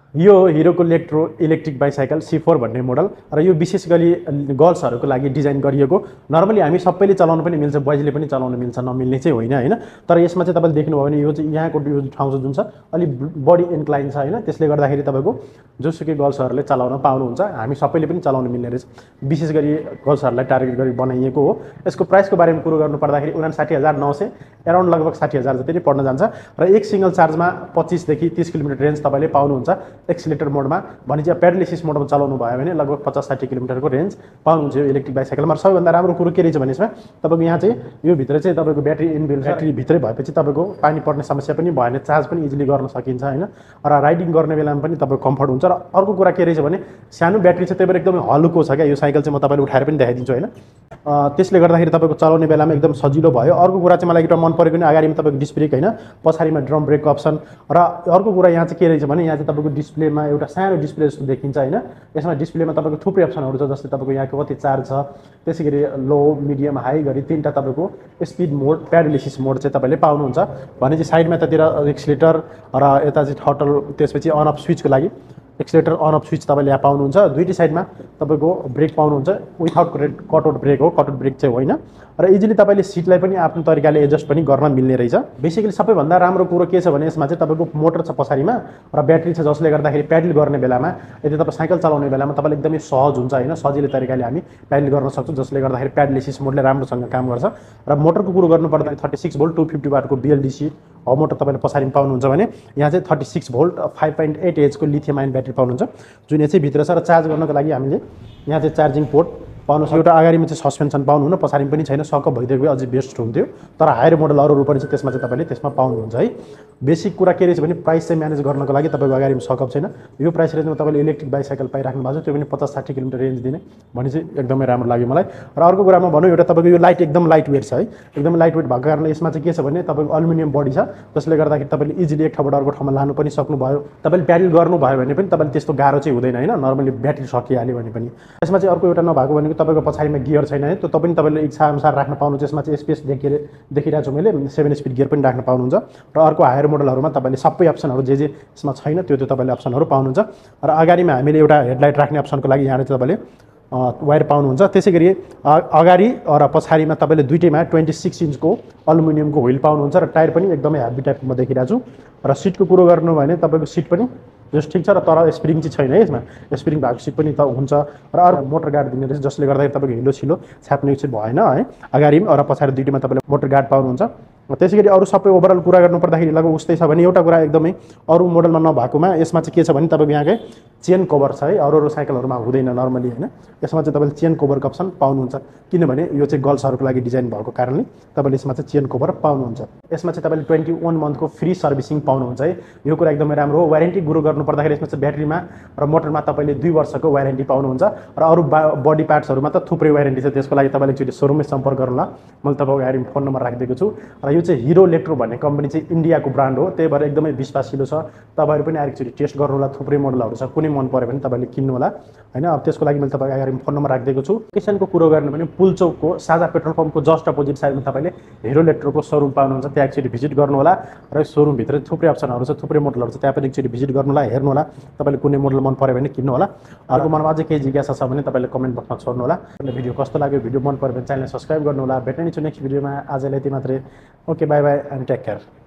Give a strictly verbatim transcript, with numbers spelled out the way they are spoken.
यो हिरोको electro electric bicycle C four भन्ने मोडल र यो विशेष गरी गर्ल्सहरूको लागि डिजाइन गरिएको। नर्मली हामी सबैले चलाउन पनि मिल्छ, बोइजले पनि चलाउन मिल्छ, नमिल्ने चाहिँ होइन हैन। तर यसमा चाहिँ तपाईँले देख्नुभयो भने यो चाहिँ यहाँको यो ठाउँ जुन छ अलि बडी इन्क्लाइन छ हैन, त्यसले गर्दाखेरि तपाईँको जोसुकै गर्ल्सहरूले चलाउन पाउनुहुन्छ। हामी सबैले पनि चलाउन मिल्ने रहेछ, विशेष गरी गर्ल्सहरूलाई टार्गेट गरी बनाइएको हो। यसको प्राइसको बारेमा कुरो गर्नु पर्दाखेरि उनासाठी हजार नौ सय एराउन्ड लगभग साठी हजार जति नै पर्न जान्छ र एक सिंगल चार्जमा पच्चिसदेखि तीस किलोमिटर रेन्ज तपाईँले पाउनुहुन्छ। एक्सिलेटर मोडमा भने चाहिँ पेडल मोडमा चलाउनु भयो भने लगभग पचास साठी किलोमिटरको रेन्ज पाउनुहुन्छ यो इलेक्ट्रिक बाइसाइकलमा। सबैभन्दा राम्रो कुरो के रहेछ भने यसमा तपाईँको यहाँ चाहिँ यो भित्र चाहिँ तपाईँको ब्याट्री इनबिल्ट ब्याट्री भित्रै भएपछि तपाईँको पानी पर्ने समस्या पनि भएन, चार्ज पनि इजिली गर्न सकिन्छ हैन। र राइडिङ गर्ने बेलामा पनि तपाईँको कम्फर्ट हुन्छ। र अर्को कुरा के रहेछ भने सानो ब्याट्री छ, त्यही भएर एकदमै हल्को छ क्या यो साइकल चाहिँ। म तपाईँले उठाएर पनि देखाइदिन्छु हैन। त्यसले गर्दाखेरि तपाईँको चलाउने बेलामा एकदम सजिलो भयो। अर्को कुरा चाहिँ मलाई एउटा मन परेको नि अगाडिमा तपाईँको डिस्क ब्रेक हैन, पछाडिमा ड्रम ब्रेकको अप्सन। र अर्को कुरा यहाँ चाहिँ के रहेछ भने यहाँ चाहिँ तपाईँको डिस्प्लेमा एउटा सानो डिस्प्ले जस्तो देखिन्छ हैन। यसमा डिस्प्लेमा तपाईँको थुप्रै अप्सनहरू छ, जस्तै तपाईँको यहाँको कति चार्ज छ, त्यसै गरी लो मिडियम हाई गरी तीनटा तपाईँको स्पिड मोड प्याडलिसिस मोड चाहिँ तपाईँले पाउनुहुन्छ। भने चाहिँ साइडमा यतातिर एक्सिलेटर र यता चाहिँ थटल, त्यसपछि अन अफ स्विचको लागि एक्सिलेटर अन अफ स्विच तपाईँले यहाँ पाउनुहुन्छ। दुईटी साइडमा तपाईँको ब्रेक पाउनुहुन्छ, विथआउट कटआउट ब्रेक हो, कटआउट ब्रेक चाहिँ होइन। र इजिली तपाईँले सिटलाई पनि आफ्नो तरिकाले एडजस्ट पनि गर्न मिल्ने रहेछ। बेसिकली सबैभन्दा राम्रो कुरो के छ भने यसमा चाहिँ तपाईँको मोटर छ पछाडिमा र ब्याट्री छ, जसले गर्दाखेरि प्याडल गर्ने बेलामा यदि तपाईँ साइकल चलाउने बेलामा तपाईँलाई एकदमै सहज हुन्छ होइन, सजिलो तरिकाले हामी प्याडल गर्न सक्छौँ, जसले गर्दाखेरि प्याडलिसिस मोडले राम्रोसँग काम गर्छ। र मोटरको कुरो गर्नु पर्दाखेरि thirty six volt two fifty वाटको बिएलडिसी हो मोटर तपाईँले पछाडिमा पाउनुहुन्छ भने यहाँ चाहिँ thirty six volt five point eight एचको लिथियम आयन ब्याट्री पाउनुहुन्छ, जुन यहाँ चाहिँ भित्र छ। र चार्ज गर्नको लागि हामीले यहाँ चाहिँ चार्जिङ पोर्ट पाउनुहोस्। एउटा अगाडिमा चाहिँ सस्पेन्सन पाउनुहुन्न, पछाडिमा पनि छैन, सकअप भइदिएको भए अझै बेस्ट हुन्थ्यो। तर हायर मोडल अरूहरू पनि छ, त्यसमा चाहिँ तपाईँले त्यसमा पाउनुहुन्छ है। बेसिक कुरा के रहेछ भने प्राइस चाहिँ म्यानेज गर्नको लागि तपाईँको अगाडिमा सकअप छैन। यो प्राइस रेन्जमा तपाईँले इलेक्ट्रिक बाइसाइकल पाइराख्नु भएको छ, त्यो पनि पचास साठी किलोमिटर रेन्ज दिने भने चाहिँ एकदमै राम्रो लाग्यो मलाई। र अर्को कुरामा भनौँ एउटा तपाईँको यो लाइट एकदम लाइट वेट छ है, एकदमै लाइट वेट भएको कारणले यसमा चाहिँ के छ भने तपाईँको अल्युमिनियम बडी छ, जसले गर्दाखेरि तपाईँले इजिली एक ठाउँबाट अर्को ठाउँमा लानु पनि सक्नुभयो। तपाईँले प्याडल गर्नुभयो भने पनि तपाईँले त्यस्तो गाह्रो चाहिँ हुँदैन होइन, नर्मली ब्याट्री सकिहाल्यो भने पनि। यसमा चाहिँ अर्को एउटा नभएको भनेको तपाईँको पछाडिमा गियर छैन है, त्यो तपाईँ तपाईँले इच्छा अनुसार राख्न पाउनुहुन्छ। यसमा चाहिँ स्पेस देखिएर देखिरहेको छु मैले, सेभेन स्पिड गियर पनि राख्न पाउनुहुन्छ। र अर्को हायर मोडलहरूमा तपाईँले सबै अप्सनहरू जे जे यसमा छैन त्यो त्यो तपाईँले अप्सनहरू पाउनुहुन्छ। र अगाडिमा हामीले एउटा हेडलाइट राख्ने अप्सनको लागि यहाँ चाहिँ तपाईँले वायर पाउनुहुन्छ। त्यसै गरी अगाडि र पछाडिमा तपाईँले दुइटैमा ट्वेन्टी सिक्स इन्चको अल्युमिनियमको व्हिल पाउनुहुन्छ। र टायर पनि एकदमै हेभी टाइपको म देखिरहेको छु। र सिटको कुरो गर्नु भने तपाईँको सिट पनि जस ठिक छ, र तर स्प्रिङ चाहिँ छैन है, यसमा स्प्रिङ भएको सिट पनि त हुन्छ। र अरू मोटर गार्ड दिने रहेछ, जसले गर्दाखेरि तपाईँको हिलो छिलो छ्याप्ने चाहिँ भएन है। अगाडि र पछाडि दुइटैमा तपाईँले मोटर गार्ड पाउनुहुन्छ। त्यसै गरी अरू सबै ओभरअल कुरा गर्नु पर्दाखेरि लगभग उस्तै छ भने एउटा कुरा एकदमै अरू मोडलमा नभएकोमा यसमा चाहिँ के छ भने तपाईँको यहाँकै चेन कभर छ है, अरू अरू साइकलहरूमा हुँदैन नर्मली होइन। यसमा चाहिँ तपाईँले चेन कभरको अप्सन पाउनुहुन्छ, किनभने यो चाहिँ गर्ल्सहरूको लागि डिजाइन भएको कारणले तपाईँले यसमा चाहिँ चेन कभर पाउनुहुन्छ। यसमा चाहिँ तपाईँले ट्वेन्टी वान मन्थको फ्री सर्भिसिङ पाउनुहुन्छ है, यो कुरा एकदमै राम्रो हो। वारेन्टी कुरो गर्नु पर्दाखेरि यसमा चाहिँ ब्याट्रीमा र मोटरमा तपाईँले दुई वर्षको वारेन्टी पाउनुहुन्छ। र अरू बडी पार्ट्सहरूमा त थुप्रै वारेन्टी छ, त्यसको लागि तपाईँले एकचोटि सोरुममै सम्पर्क गर्नुहोला। मैले तपाईँको अगाडि फोन नम्बर राखिदिएको छु। र यो चाहिँ हिरो इलेक्ट्रो भन्ने कम्पनी चाहिँ इन्डियाको ब्रान्ड हो, त्यही भएर एकदमै विश्वासिलो छ। तपाईँहरू पनि आएर एकचोटि टेस्ट गर्नुहोला, थुप्रै मोडलहरू छ, कुनै मन पऱ्यो भने तपाईँले किन्नु होला होइन। अब त्यसको लागि मैले तपाईँको अगाडि फोन नम्बर राखिदिएको छु। लोकेसनको कुरो गर्नु भने पुलचोकको साझा पेट्रोल पम्पको जस्ट अपोजिट साइडमा तपाईँले हिरो इलेक्ट्रोको सोरुम पाउनुहुन्छ, त्यहाँ एकचोटि भिजिट गर्नु होला। र सोरुमभित्र थुप्रै अप्सनहरू छ, थुप्रै मोडलहरू छ, त्यहाँ पनि एकचोटि भिजिट गर्नु होला, हेर्नु होला। तपाईँले कुनै मोडल मन पऱ्यो भने किन्नु होला। अर्को मनमा अझै केही जिज्ञासा छ भने तपाईँले कमेन्ट बक्समा छोड्नु होला। भिडियो कस्तो लाग्यो, भिडियो मन पऱ्यो भने च्यानललाई सब्सक्राइब गर्नु होला। भेट्ने छु नेक्स्ट भिडियोमा, आजलाई यति मात्रै। Okay, bye bye and take care.